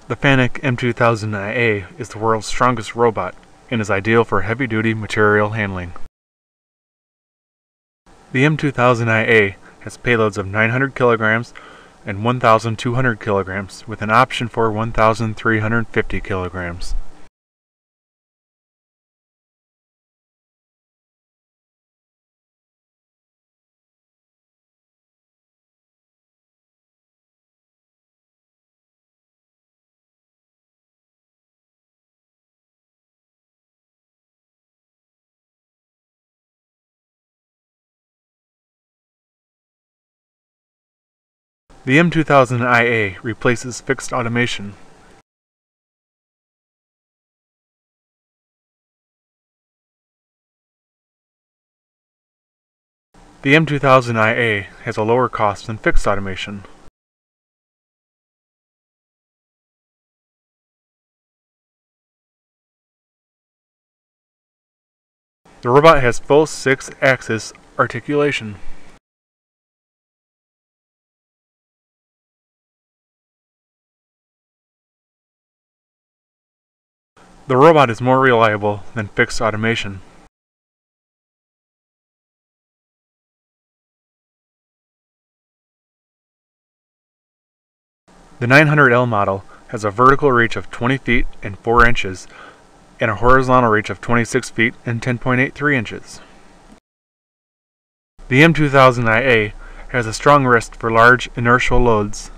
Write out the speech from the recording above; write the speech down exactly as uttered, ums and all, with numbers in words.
The FANUC M two thousand I A is the world's strongest robot and is ideal for heavy-duty material handling. The M two thousand I A has payloads of nine hundred kilograms and one thousand two hundred kilograms with an option for one thousand three hundred fifty kilograms. The M two thousand I A replaces fixed automation. The M two thousand I A has a lower cost than fixed automation. The robot has full six-axis articulation. The robot is more reliable than fixed automation. The nine hundred L model has a vertical reach of twenty feet and four inches and a horizontal reach of twenty-six feet and ten point eight three inches. The M two thousand I A has a strong wrist for large inertial loads.